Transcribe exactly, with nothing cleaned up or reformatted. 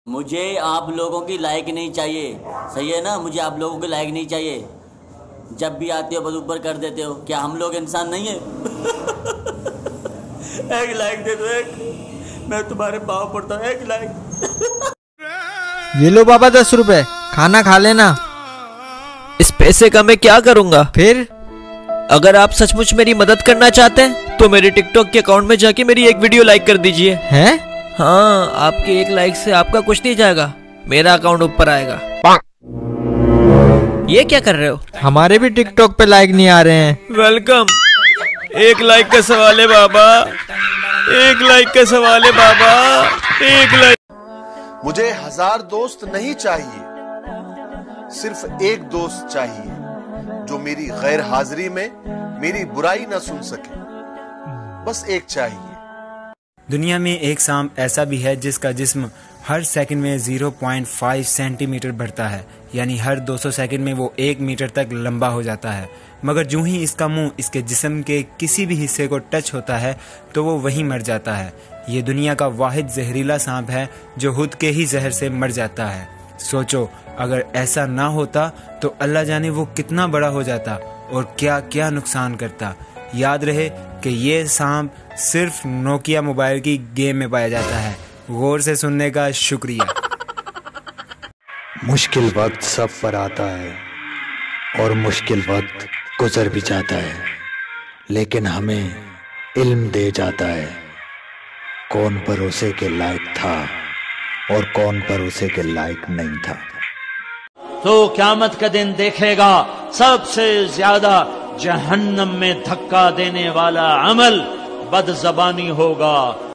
مجھے آپ لوگوں کی لائک نہیں چاہیے، صحیح ہے نا؟ مجھے آپ لوگوں کی لائک نہیں چاہیے. جب بھی آتے ہو بس اوپر کر دیتے ہو. کیا ہم لوگ انسان نہیں ہیں؟ ایک لائک دے دو، ایک. میں تمہارے پاؤں پڑتا ہوں، ایک لائک. یہ لو بابا دس روپے، کھانا کھا لینا. اس پیسے کا میں کیا کروں گا؟ پھر اگر آپ سچ مچ میری مدد کرنا چاہتے ہیں تو میرے ٹک ٹاک کے اکاؤنٹ میں جا کے میری ایک ویڈیو لائک کر دیجئے. ہیں؟ ہاں، آپ کے ایک لائک سے آپ کا کچھ نہیں جائے گا، میرا اکاؤنٹ اوپر آئے گا. یہ کیا کر رہے ہو؟ ہمارے بھی ٹک ٹاک پہ لائک نہیں آ رہے ہیں. ویلکم. ایک لائک کا سوال ہے بابا، ایک لائک کا سوال ہے بابا، ایک لائک. مجھے ہزار دوست نہیں چاہیے، صرف ایک دوست چاہیے جو میری غیر حاضری میں میری برائی نہ سن سکے. بس ایک چاہیے. دنیا میں ایک سانپ ایسا بھی ہے جس کا جسم ہر سیکنڈ میں zero point five centimetre بڑھتا ہے، یعنی ہر دو سو سیکنڈ میں وہ ایک میٹر تک لمبا ہو جاتا ہے. مگر جو ہی اس کا منہ اس کے جسم کے کسی بھی حصے کو ٹچ ہوتا ہے تو وہ وہیں مر جاتا ہے. یہ دنیا کا واحد زہریلا سانپ ہے جو خود کے ہی زہر سے مر جاتا ہے. سوچو اگر ایسا نہ ہوتا تو اللہ جانے وہ کتنا بڑا ہو جاتا اور کیا کیا نقصان کرتا. یاد رہے کہ یہ سانپ صرف نوکیا موبائل کی گیم میں پایا جاتا ہے. غور سے سننے کا شکریہ. مشکل وقت سب پر آتا ہے اور مشکل وقت گزر بھی جاتا ہے، لیکن ہمیں علم دے جاتا ہے کون بھروسے کے لائق تھا اور کون بھروسے کے لائق نہیں تھا. تو قیامت کا دن دیکھے گا سب سے زیادہ جہنم میں دھکا دینے والا عمل بد زبانی ہوگا.